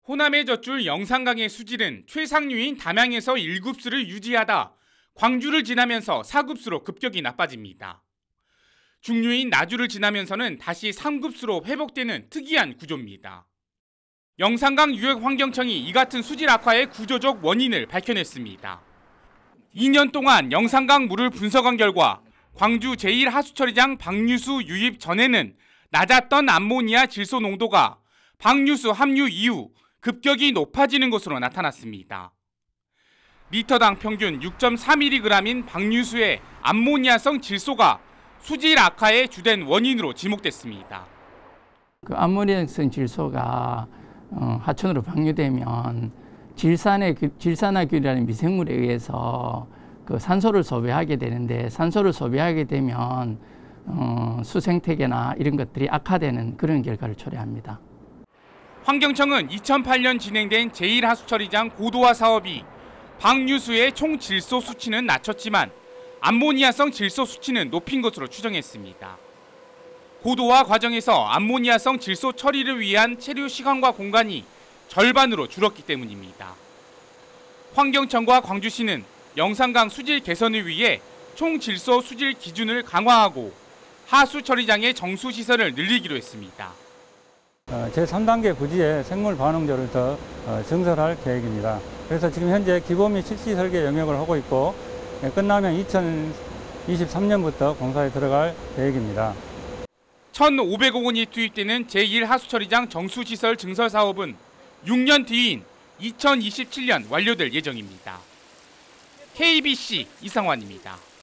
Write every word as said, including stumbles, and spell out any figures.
호남의 젖줄 영산강의 수질은 최상류인 담양에서 일 급수를 유지하다 광주를 지나면서 사 급수로 급격히 나빠집니다. 중류인 나주를 지나면서는 다시 삼 급수로 회복되는 특이한 구조입니다. 영산강 유역환경청이 이 같은 수질 악화의 구조적 원인을 밝혀냈습니다. 이 년 동안 영산강 물을 분석한 결과 광주 제일 하수처리장 방류수 유입 전에는 낮았던 암모니아 질소 농도가 방류수 합류 이후 급격히 높아지는 것으로 나타났습니다. 리터당 평균 육 점 삼 밀리그램인 방류수의 암모니아성 질소가 수질 악화의 주된 원인으로 지목됐습니다. 그 암모니아성 질소가 어, 하천으로 방류되면 질산의 질산화균이라는 미생물에 의해서 그 산소를 소비하게 되는데 산소를 소비하게 되면 어, 수생태계나 이런 것들이 악화되는 그런 결과를 초래합니다. 환경청은 이천팔 년 진행된 제일 하수처리장 고도화 사업이 방류수의 총 질소 수치는 낮췄지만 암모니아성 질소 수치는 높인 것으로 추정했습니다. 고도화 과정에서 암모니아성 질소 처리를 위한 체류 시간과 공간이 절반으로 줄었기 때문입니다. 환경청과 광주시는 영산강 수질 개선을 위해 총 질소 수질 기준을 강화하고 하수 처리장의 정수 시설을 늘리기로 했습니다. 제삼 단계 부지에 생물 반응조를 더 증설할 계획입니다. 그래서 지금 현재 기본 및 실시 설계 영역을 하고 있고 끝나면 이천이십삼 년부터 공사에 들어갈 계획입니다. 천오백억 원이 투입되는 제일 하수처리장 정수시설 증설 사업은 육 년 뒤인 이천이십칠 년 완료될 예정입니다. 케이비씨 이상환입니다.